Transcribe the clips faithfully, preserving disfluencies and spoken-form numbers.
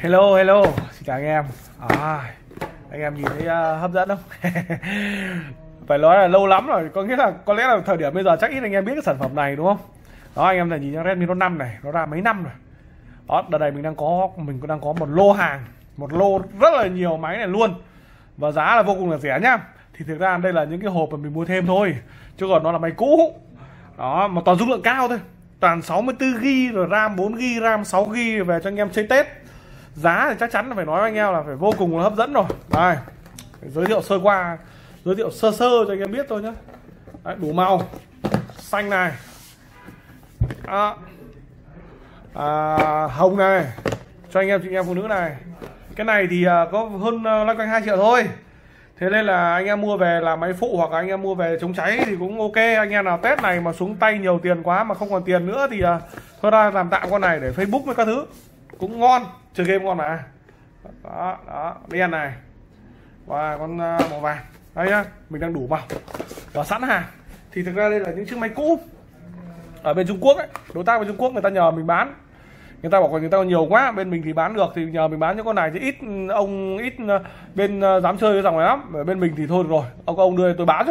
Hello hello, xin chào anh em. À, anh em nhìn thấy uh, hấp dẫn không? Phải nói là lâu lắm rồi, có nghĩa là có lẽ là thời điểm bây giờ chắc ít anh em biết cái sản phẩm này đúng không? Đó, anh em là nhìn Redmi Note năm này, nó ra mấy năm rồi. Đó, đợt này mình đang có mình cũng đang có một lô hàng, một lô rất là nhiều máy này luôn. Và giá là vô cùng là rẻ nhá. Thì thực ra đây là những cái hộp mà mình mua thêm thôi, chứ còn nó là máy cũ. Đó, mà toàn dung lượng cao thôi. Toàn sáu mươi tư gi ga bai rồi RAM bốn gi ga bai, RAM sáu gi ga bai về cho anh em chơi Tết. Giá thì chắc chắn là phải nói với anh em là phải vô cùng là hấp dẫn rồi. Đây, giới thiệu sơ qua, giới thiệu sơ sơ cho anh em biết thôi nhá. Đấy, đủ màu xanh này, à, à, hồng này cho anh em chị em phụ nữ này. Cái này thì có hơn loanh quanh hai triệu thôi. Thế nên là anh em mua về là máy phụ hoặc là anh em mua về chống cháy thì cũng ok. Anh em nào Tết này mà xuống tay nhiều tiền quá mà không còn tiền nữa thì uh, thôi ra làm tạm con này để Facebook với các thứ cũng ngon, chơi game ngon mà. Đó, đó, đen này và con uh, màu vàng đây nhá, mình đang đủ màu và sẵn hàng. Thì thực ra đây là những chiếc máy cũ ở bên Trung Quốc ấy, đối tác bên Trung Quốc người ta nhờ mình bán. Người ta bảo còn người ta còn nhiều quá, bên mình thì bán được thì nhờ mình bán những con này thì ít ông ít bên dám chơi cái dòng này lắm. Ở bên mình thì thôi được rồi, ông ông đưa tôi bán rồi,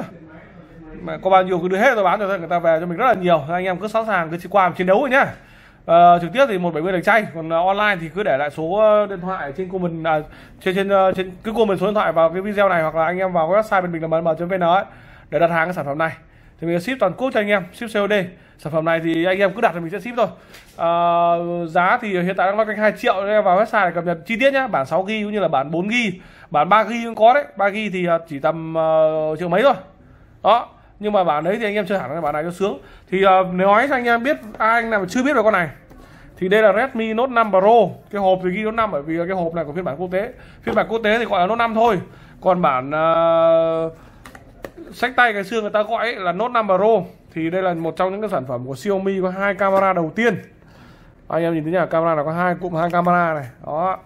mà có bao nhiêu cứ đưa hết tôi bán rồi, người ta về cho mình rất là nhiều. Anh em cứ sẵn sàng cứ qua chiến đấu rồi nhá. À, trực tiếp thì một bảy mươi đằng chay, còn online thì cứ để lại số điện thoại trên comment, à, trên trên trên cứ comment số điện thoại vào cái video này, hoặc là anh em vào cái website bên mình là m m chấm vn ấy để đặt hàng cái sản phẩm này thì mình ship toàn quốc cho anh em, ship xê ô đê. Sản phẩm này thì anh em cứ đặt thì mình sẽ ship thôi. À, giá thì hiện tại đang loanh quanh hai triệu. Anh em vào website để cập nhật chi tiết nhá. Bản sáu gi ga bai cũng như là bản bốn gi ga bai, bản ba gi ga bai cũng có đấy. ba gi ga bai thì chỉ tầm uh, triệu mấy thôi. Đó, nhưng mà bản đấy thì anh em chơi hẳn cái bản này cho sướng. Thì uh, nếu nói cho anh em biết, ai anh nào mà chưa biết về con này thì đây là Redmi Note năm Pro. Cái hộp thì ghi Note năm bởi vì cái hộp này của phiên bản quốc tế. Phiên bản quốc tế thì gọi là Note năm thôi. Còn bản uh, xách tay ngày xưa người ta gọi ấy là Note năm Pro. Thì đây là một trong những cái sản phẩm của Xiaomi có hai camera đầu tiên. Anh em nhìn thấy nhá, camera là có hai cụm hai camera này. Đó.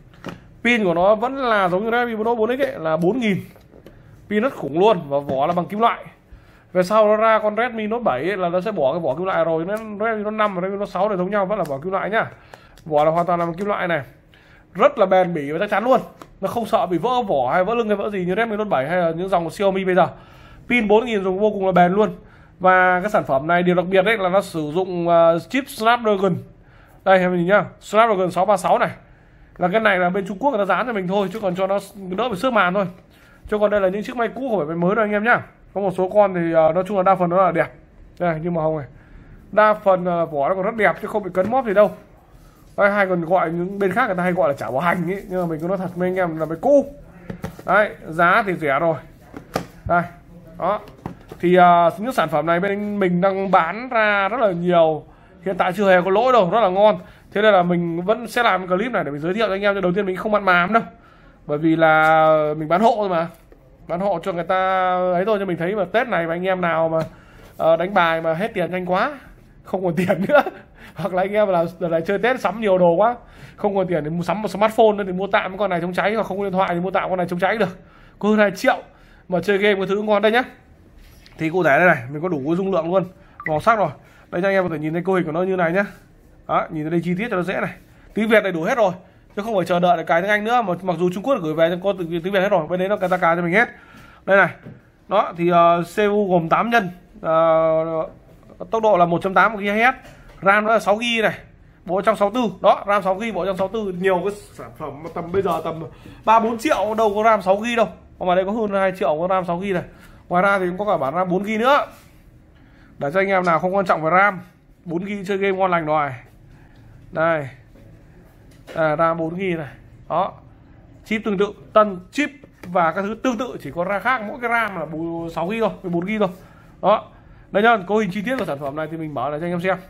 Pin của nó vẫn là giống như Redmi Note bốn X ấy, là bốn nghìn. Pin rất khủng luôn và vỏ là bằng kim loại. Về sau nó ra con Redmi Note bảy ấy, là nó sẽ bỏ cái vỏ kim loại rồi. Nó Redmi Note năm và Redmi Note sáu này giống nhau, vẫn là vỏ kim loại nhá. Vỏ là hoàn toàn là bằng kim loại này. Rất là bền bỉ và chắc chắn luôn. Nó không sợ bị vỡ vỏ hay vỡ lưng hay vỡ gì như Redmi Note bảy hay là những dòng của Xiaomi bây giờ. Pin bốn nghìn dùng vô cùng là bền luôn. Và cái sản phẩm này điều đặc biệt đấy là nó sử dụng uh, chip Snapdragon. Đây em nhìn nhá, Snapdragon sáu ba sáu này. Là cái này là bên Trung Quốc người ta dán cho mình thôi, chứ còn cho nó đỡ bị xước màn thôi. Chứ còn đây là những chiếc máy cũ, không phải máy mới đâu anh em nhá. Có một số con thì uh, nói chung là đa phần nó là đẹp. Đây như màu hồng này. Đa phần uh, vỏ nó còn rất đẹp chứ không bị cấn móp gì đâu. Đây, hay còn gọi những bên khác người ta hay gọi là chả bảo hành ấy, nhưng mà mình cứ nói thật với anh em là máy cũ. Đấy, giá thì rẻ rồi. Đây. Đó. Thì uh, những sản phẩm này bên mình đang bán ra rất là nhiều. Hiện tại chưa hề có lỗi đâu, rất là ngon. Thế nên là mình vẫn sẽ làm clip này để mình giới thiệu cho anh em. Cho đầu tiên mình không mặn mà đâu, bởi vì là mình bán hộ thôi mà, bán hộ cho người ta ấy thôi. Cho mình thấy mà Tết này mà anh em nào mà uh, đánh bài mà hết tiền nhanh quá, không còn tiền nữa, hoặc là anh em là đợt này chơi Tết sắm nhiều đồ quá, không còn tiền để mua sắm một smartphone nữa thì mua tạm con này chống cháy, hoặc không có điện thoại thì mua tạm con này chống cháy được. Có hơn hai triệu mà chơi game cái thứ ngon đây nhá. Thì cụ thể đây này, mình có đủ cái dung lượng luôn, màu sắc rồi. Đây cho anh em có thể nhìn thấy cấu hình của nó như này nhá. Đó, nhìn thấy đây chi tiết cho nó dễ này. Tiếng Việt này đủ hết rồi, chứ không phải chờ đợi để cài tiếng Anh nữa. Mà mặc dù Trung Quốc gửi về có tiếng Việt hết rồi, bên đấy nó ta cài cho mình hết. Đây này. Đó thì uh, xê pê u gồm tám nhân, uh, tốc độ là một chấm tám gi ga héc, RAM nó là sáu gi ga bai này, bộ trong sáu mươi tư. Đó, RAM sáu gi ga bai, bộ trong sáu mươi tư. Nhiều cái sản phẩm tầm bây giờ tầm ba bốn triệu đâu có RAM sáu gi ga bai đâu. Còn mà đây có hơn hai triệu có RAM sáu gi ga bai này. Ngoài ra thì cũng có cả bản RAM bốn gi ga bai nữa. Để cho anh em nào không quan trọng về RAM, bốn gi ga bai chơi game ngon lành rồi. Đây. À, RAM bốn gi ga bai này. Đó. Chip tương tự, tân chip và các thứ tương tự, chỉ có ra khác mỗi cái RAM là sáu gi ga bai thôi, bốn gi ga bai thôi. Đó. Đây nhá, cấu hình chi tiết của sản phẩm này thì mình bảo lại cho anh em xem.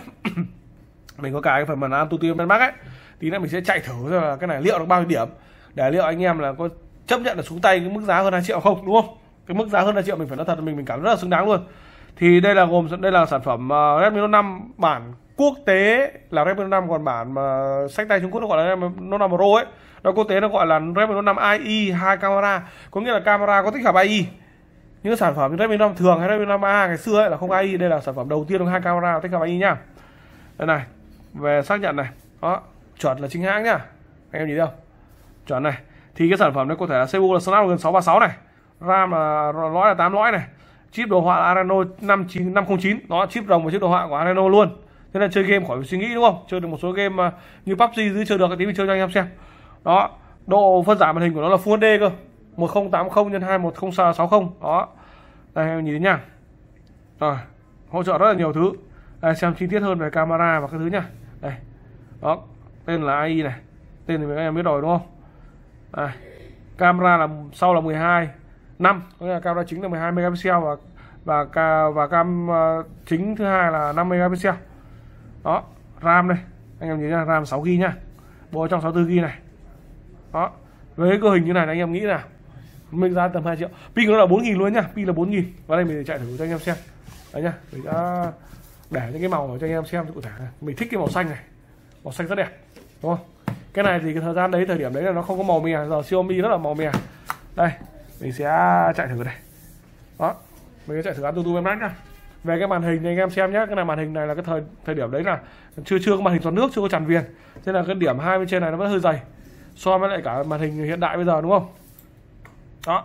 Mình có cái phần màn Antutu Benchmark ấy. Tí nữa mình sẽ chạy thử xem là cái này liệu được bao nhiêu điểm, để liệu anh em là có chấp nhận là xuống tay cái mức giá hơn hai triệu không, đúng không? Cái mức giá hơn hai triệu mình phải nói thật là mình mình cảm thấy rất là xứng đáng luôn. Thì đây là gồm đây là sản phẩm uh, Redmi Note năm bản quốc tế là Redmi Note năm, còn bản mà sách tay Trung Quốc nó gọi là Redmi Note năm Pro ấy, nó quốc tế nó gọi là Redmi Note năm i e hai camera, có nghĩa là camera có tích hợp i e. Những sản phẩm như Redmi Note năm thường hay Redmi Note năm A ngày xưa ấy là không i e, đây là sản phẩm đầu tiên có hai camera tích hợp i e nhá. Đây này, về xác nhận này, đó, chuẩn là chính hãng nhá. anh em nhìn thấy không, chuẩn này. Thì cái sản phẩm này có thể là xê pê u là Snapdragon sáu ba sáu này, RAM là lõi là tám lõi này, chip đồ họa Adreno năm chín năm không chín, đó chip rồng và chip đồ họa của Adreno luôn. Thế nên chơi game khỏi phải suy nghĩ đúng không, chơi được một số game như pê u bê giê dưới chơi được, cái tí mình chơi cho anh em xem. Đó, độ phân giải màn hình của nó là Full hát đê cơ, một không tám không nhân hai một không sáu không. Đó, đây em nhìn thấy nha. Rồi, hỗ trợ rất là nhiều thứ. Đây, xem chi tiết hơn về camera và các thứ nhá. Đây, đó, tên là a i này, tên thì các em biết rồi đúng không. Đây, camera là sau là mười hai năm, có nghĩa là camera chính là mười hai megapixel và và ca và cam uh, chính thứ hai là năm megapixel. Đó, RAM đây, anh em nhìn nha, RAM sáu gi ga bai nhá, bộ trong sáu mươi tư gi ga bai này. Đó, với cơ hình như này anh em nghĩ là mình ra tầm hai triệu, pin nó là bốn nghìn luôn nhá, pin là bốn nghìn. Và đây mình chạy thử cho anh em xem. Đấy nhá, mình đã để những cái màu cho anh em xem cụ thể này. Mình thích cái màu xanh này, màu xanh rất đẹp, đúng không? Cái này thì cái thời gian đấy, thời điểm đấy là nó không có màu mè, giờ Xiaomi rất là màu mè. Đây, mình sẽ chạy thử này. Đó, mình sẽ chạy thử AnTuTu em nhá. Về cái màn hình này anh em xem nhé, cái này màn hình này là cái thời thời điểm đấy là chưa chưa có màn hình toàn nước, chưa có tràn viền, thế là cái điểm hai bên trên này nó vẫn hơi dày so với lại cả màn hình hiện đại bây giờ đúng không. Đó,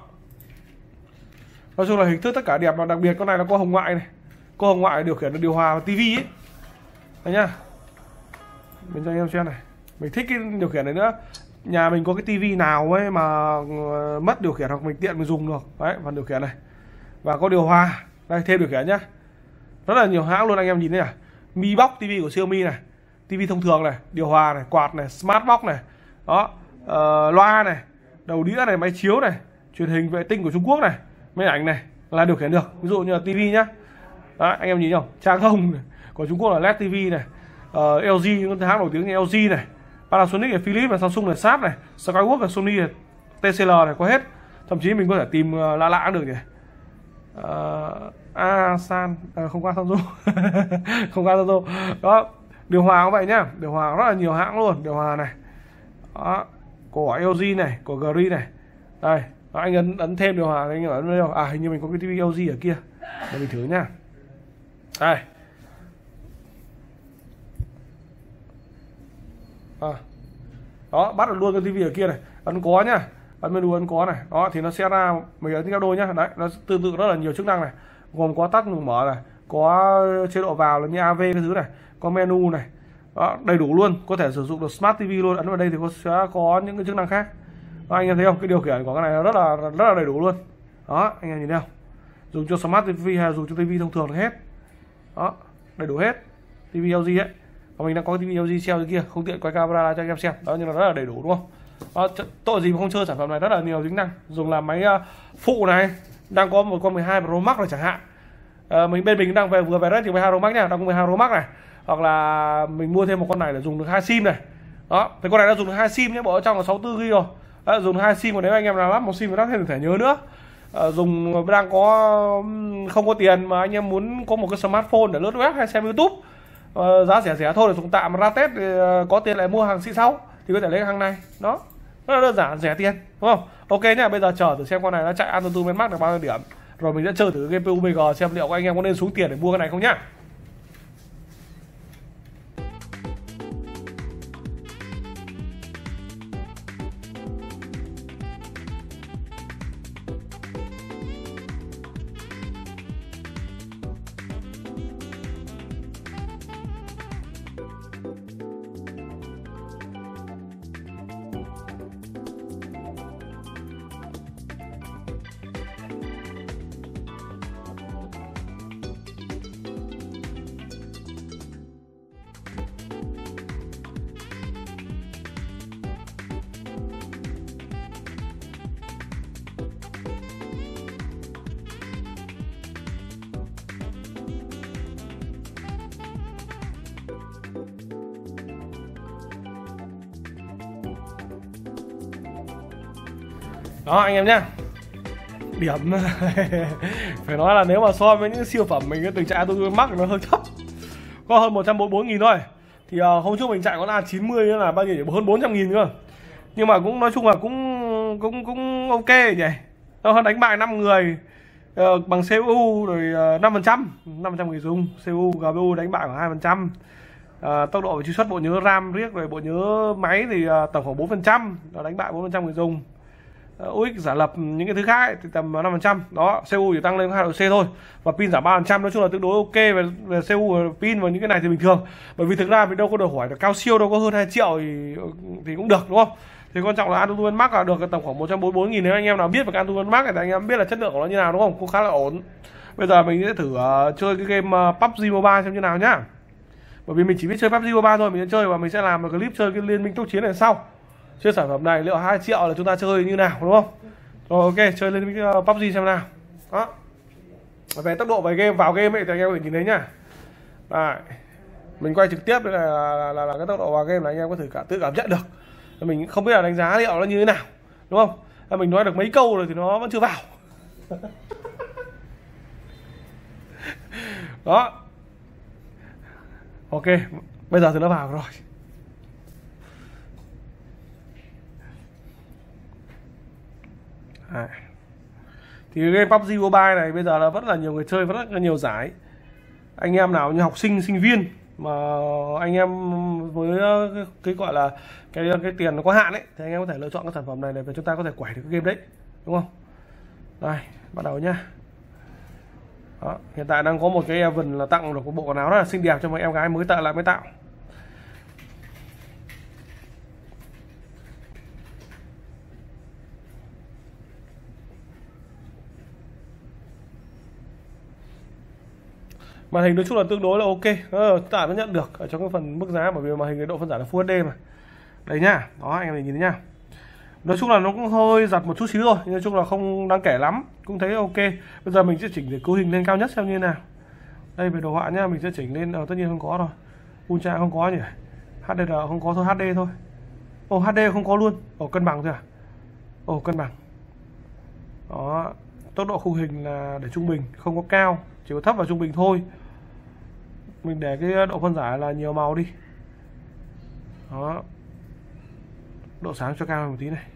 nói chung là hình thức tất cả đẹp, và đặc biệt con này nó có hồng ngoại này, có hồng ngoại điều khiển được điều hòa và tivi ấy. Đấy nhá, mình cho anh em xem này, mình thích cái điều khiển này nữa. Nhà mình có cái tivi nào ấy mà mất điều khiển hoặc mình tiện mình dùng được đấy, phần điều khiển này và có điều hòa đây, thêm điều khiển nhá, rất là nhiều hãng luôn anh em nhìn thấy à. Mi Box tivi của Xiaomi này, tivi thông thường này, điều hòa này, quạt này, Smart Box này, đó, uh, loa này, đầu đĩa này, máy chiếu này, truyền hình vệ tinh của Trung Quốc này, máy ảnh này là điều khiển được, ví dụ như là tivi nhá. Đó, anh em nhìn không, trang thông này, của Trung Quốc là led tivi này, uh, lờ giê những hãng nổi tiếng như lờ giê này, Panasonic này, Philips này, Samsung này, Sharp này, Skyworks này, Sony này, tê xê lờ này, có hết. Thậm chí mình có thể tìm uh, lạ lạ được nhỉ. Uh, Asan à, không qua Samsung không qua Samsung. Đó, điều hòa cũng vậy nhá, điều hòa rất là nhiều hãng luôn, điều hòa này. Đó, của lờ giê này, của Gree này. Đây, đó, anh ấn ấn thêm điều hòa, anh ấn đâu? À, hình như mình có cái tivi lờ giê ở kia. Để mình thử nhá. Đây. À. Đó, bắt được luôn cái tivi ở kia này, ấn có nhá, ấn menu ấn có này. Đó thì nó sẽ ra, mình ấn theo đôi nhá. Đấy, nó tương tự rất là nhiều chức năng này, gồm có tắt ngừng mở này, có chế độ vào là như a vê cái thứ này, có menu này. Đó, đầy đủ luôn, có thể sử dụng được Smart ti vi luôn. Ấn vào đây thì có sẽ có những cái chức năng khác. Đó, anh em thấy không, cái điều khiển của cái này nó rất là rất là đầy đủ luôn. Đó, anh em nhìn thấy không, dùng cho Smart ti vi hay dùng cho tivi thông thường được hết. Đó, đầy đủ hết. Tivi lờ giê ấy, và mình đang có tivi lờ giê treo dưới kia, không tiện quay camera cho anh em xem. Đó, nhưng mà rất là đầy đủ đúng không. Đó, tội gì mà không chơi sản phẩm này, rất là nhiều tính năng, dùng làm máy uh, phụ này. Đang có một con mười hai Pro Max rồi chẳng hạn. À, mình bên mình đang về vừa về rất thì mười hai Pro Max nha, đang có mười hai Pro Max này, hoặc là mình mua thêm một con này để dùng được hai sim này. Đó, thì con này đã dùng được hai sim nhé, bộ ở trong là sáu mươi tư gi ga bai. Đó, dùng được hai sim, còn nếu anh em nào lắp một sim thì lắp thêm thẻ nhớ nữa. À, dùng đang có không có tiền mà anh em muốn có một cái smartphone để lướt web hay xem YouTube, à, giá rẻ rẻ thôi để dùng tạm, ra Tết thì có tiền lại mua hàng xịn sau thì có thể lấy hàng này. Đó, rất là đơn giản, rẻ tiền đúng không. Ok nhá, bây giờ chờ thử xem con này nó chạy AnTuTu Max được bao nhiêu điểm, rồi mình sẽ chơi thử game pê u bê giê xem liệu anh em có nên xuống tiền để mua cái này không nhá. Đó anh em nhá, điểm phải nói là nếu mà so với những siêu phẩm mình cái tình trạng AnTuTu Max nó hơi thấp, có hơn một trăm bốn mươi bốn nghìn thôi. Thì uh, hôm trước mình chạy con A chín mươi là bao nhiêu, hơn bốn trăm nghìn cơ, nhưng mà cũng nói chung là cũng cũng cũng ok nhỉ. Nó hơn đánh bại năm người uh, bằng xê pê u rồi uh, năm phần trăm năm phần trăm người dùng xê pê u, giê pê u đánh bại khoảng hai phần trăm. À, tốc độ và truy xuất bộ nhớ RAM riết rồi bộ nhớ máy thì à, tầm khoảng bốn phần trăm, nó đánh bại bốn phần trăm người dùng. à, u ích giả lập những cái thứ khác ấy, thì tầm năm phần trăm. Đó, xê u chỉ tăng lên hai độ C thôi, và pin giảm ba phần trăm. Nói chung là tương đối ok về, về xê u và pin và những cái này thì bình thường, bởi vì thực ra mình đâu có đòi hỏi là cao siêu đâu, có hơn hai triệu thì thì cũng được đúng không. Thì quan trọng là Antutu Max là được tầm khoảng một trăm bốn mươi bốn nghìn. Nếu anh em nào biết về Antutu Max thì anh em biết là chất lượng của nó như nào đúng không, cũng khá là ổn. Bây giờ mình sẽ thử uh, chơi cái game uh, pê u bê giê Mobile xem như nào nhá. Bởi vì mình chỉ biết chơi pê u bê giê Mobile thôi, mình sẽ chơi và mình sẽ làm một clip chơi cái liên minh tốc chiến này sau. Chơi sản phẩm này liệu hai triệu là chúng ta chơi như nào đúng không? Rồi ok, chơi liên minh uh, pê u bê giê xem nào. Đó. Về tốc độ về game vào game ấy thì anh em có thể nhìn thấy nhá. Đấy. Mình quay trực tiếp là là, là, là cái tốc độ vào game là anh em có thể cả tự cảm nhận được. Mình không biết là đánh giá liệu nó như thế nào đúng không? Mình nói được mấy câu rồi thì nó vẫn chưa vào. Đó. Ok, bây giờ thì nó vào rồi. À. Thì game pê u bê giê Mobile này bây giờ là vẫn là nhiều người chơi, vẫn rất là nhiều giải. Anh em nào như học sinh, sinh viên mà anh em với cái, cái gọi là cái cái tiền nó có hạn ấy thì anh em có thể lựa chọn cái sản phẩm này để chúng ta có thể quẩy được cái game đấy, đúng không? Đây, bắt đầu nhá. Đó, hiện tại đang có một cái event là tặng được một bộ quần áo rất là xinh đẹp cho một em gái mới tạo lại mới tạo. Màn hình nói chung là tương đối là ok, ờ, ta vẫn nhận được ở trong cái phần mức giá, bởi vì màn hình cái độ phân giải là Full ết đê mà. Đây nhá, đó anh em mình nhìn thấy nhá. Nói chung là nó cũng hơi giật một chút xíu thôi, nhưng nói chung là không đáng kể lắm, cũng thấy ok. Bây giờ mình sẽ chỉnh để cấu hình lên cao nhất xem như thế nào. Đây về đồ họa nhá, mình sẽ chỉnh lên, ờ, tất nhiên không có rồi. Ultra không có nhỉ, hát đê rờ không có thôi, hát đê thôi. Ồ, hát đê không có luôn, ồ cân bằng thôi à? Ồ cân bằng. Đó, tốc độ khung hình là để trung bình, không có cao, chỉ có thấp và trung bình thôi. Mình để cái độ phân giải là nhiều màu đi. Đó, độ sáng cho cao một tí này.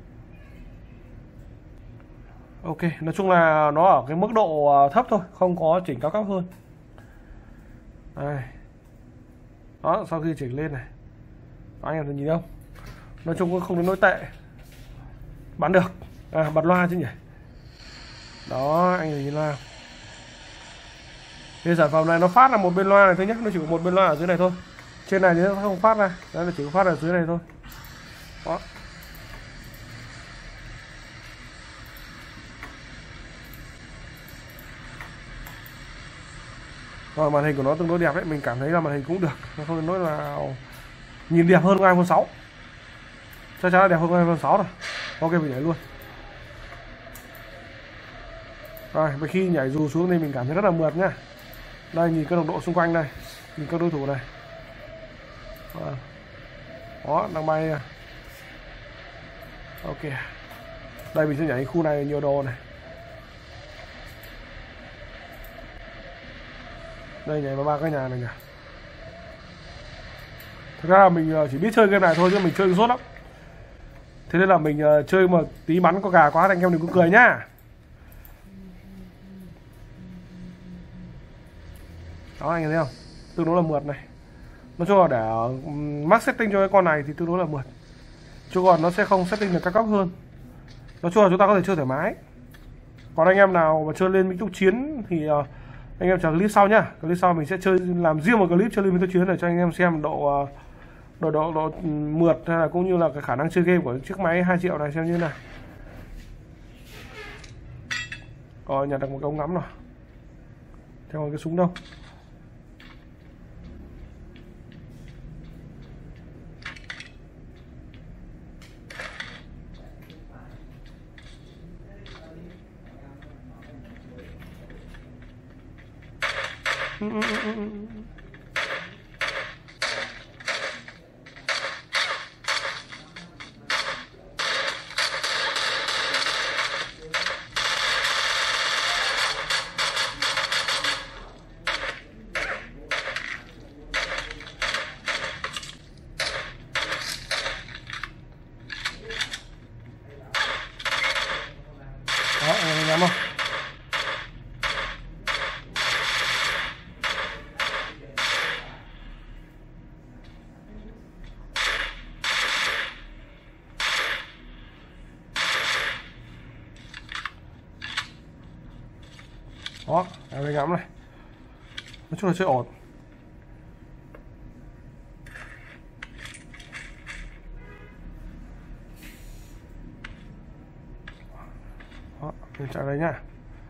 Ok, nói chung là nó ở cái mức độ thấp thôi, không có chỉnh cao cấp hơn. Đây. Đó, sau khi chỉnh lên này, đó, anh em thấy nhìn không? Nói chung cũng không đến nỗi tệ, bán được. À, bật loa chứ nhỉ. Đó, anh nhìn loa. Thì sản phẩm này nó phát là một bên loa này thôi nhé, nó chỉ có một bên loa ở dưới này thôi. Trên này thì nó không phát ra, đó là chỉ có phát ở dưới này thôi. Đó. Rồi màn hình của nó tương đối đẹp đấy, mình cảm thấy là màn hình cũng được, nó không đến nỗi là nhìn đẹp hơn iPhone sáu. Chắc chắn là đẹp hơn iPhone sáu rồi. Ok, mình nhảy luôn. Rồi, khi nhảy dù xuống đây mình cảm thấy rất là mượt nhá. Đây, nhìn cái đồng độ xung quanh đây, nhìn các đối thủ này. Đó, đó đang bay nè. Ok, đây mình sẽ nhảy khu này nhiều đồ này. Đây nhảy vào ba cái nhà này nhỉ. Thực ra là mình chỉ biết chơi game này thôi chứ mình chơi rốt lắm. Thế nên là mình chơi mà tí bắn có gà quá thì anh em đừng có cười nhá. Đó anh em thấy không, tương đối là mượt này. Nói chung là để max setting cho cái con này thì tương đối là mượt, chứ còn nó sẽ không setting được cao cấp hơn. Nói chung là chúng ta có thể chơi thoải mái. Còn anh em nào mà chơi lên minh túc chiến thì uh, anh em chờ clip sau nhá. Clip sau mình sẽ chơi làm riêng một clip chơi lên minh túc chiến để cho anh em xem độ uh, độ độ độ mượt hay là cũng như là cái khả năng chơi game của chiếc máy hai triệu này xem như thế nào. Rồi nhặt được một cái ống ngắm rồi, theo cái súng đâu. Ừ, ừ, ừ, ừ. Đó, anh em không? Đó, em đây ngắm này, nói chung là chơi ổn. Đó, mình chạy đây nhá.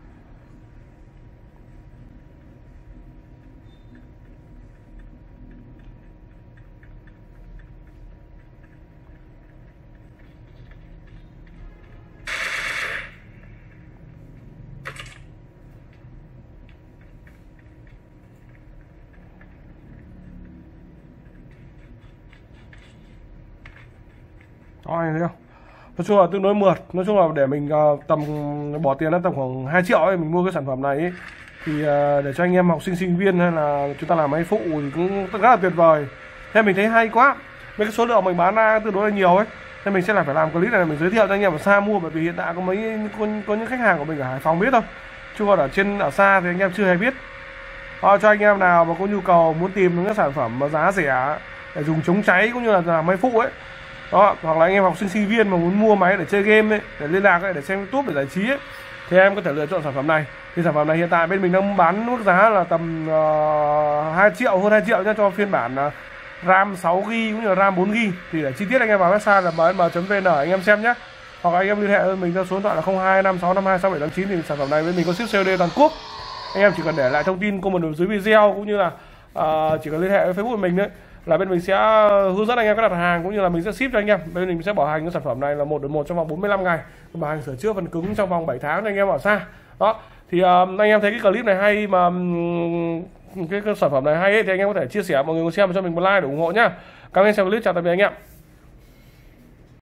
Đó, anh thấy không? Nói chung là tương đối mượt. Nói chung là để mình uh, tầm bỏ tiền ra tầm khoảng hai triệu ấy, mình mua cái sản phẩm này ấy, thì uh, để cho anh em học sinh sinh viên hay là chúng ta làm máy phụ thì cũng rất là tuyệt vời. Thế mình thấy hay quá. Mấy cái số lượng mình bán ra tương đối là nhiều ấy, nên mình sẽ là phải làm clip này mình giới thiệu cho anh em ở xa mua, bởi vì hiện tại có mấy có, có những khách hàng của mình ở Hải Phòng biết thôi, chứ còn ở trên ở xa thì anh em chưa hề biết. Đó, cho anh em nào mà có nhu cầu muốn tìm những cái sản phẩm mà giá rẻ để dùng chống cháy cũng như là làm máy phụ ấy, đó, hoặc là anh em học sinh sinh viên mà muốn mua máy để chơi game ấy, để liên lạc ấy, để xem YouTube để giải trí ấy, thì em có thể lựa chọn sản phẩm này. Thì sản phẩm này hiện tại bên mình đang bán mức giá là tầm uh, hai triệu, hơn hai triệu nhá, cho phiên bản uh, RAM sáu gi ga bai cũng như là RAM bốn gi ga bai. Thì để chi tiết anh em vào website là bm chấm vn anh em xem nhé, hoặc là anh em liên hệ với mình theo số điện thoại là không hai năm sáu năm hai sáu bảy tám chín. Thì sản phẩm này bên mình có ship xê ô đê toàn quốc. Anh em chỉ cần để lại thông tin comment ở dưới video, cũng như là uh, chỉ cần liên hệ với Facebook của mình đấy, là bên mình sẽ hướng dẫn anh em cách đặt hàng, cũng như là mình sẽ ship cho anh em. Bên mình sẽ bảo hành cái sản phẩm này là một đến một trong vòng bốn mươi lăm ngày, bảo hành sửa chữa phần cứng trong vòng bảy tháng cho anh em ở xa. Đó, thì uh, anh em thấy cái clip này hay mà um, cái, cái sản phẩm này hay ấy, thì anh em có thể chia sẻ mọi người cùng xem cho mình một like để ủng hộ nhá. Cảm ơn anh xem clip, chào tạm biệt anh em.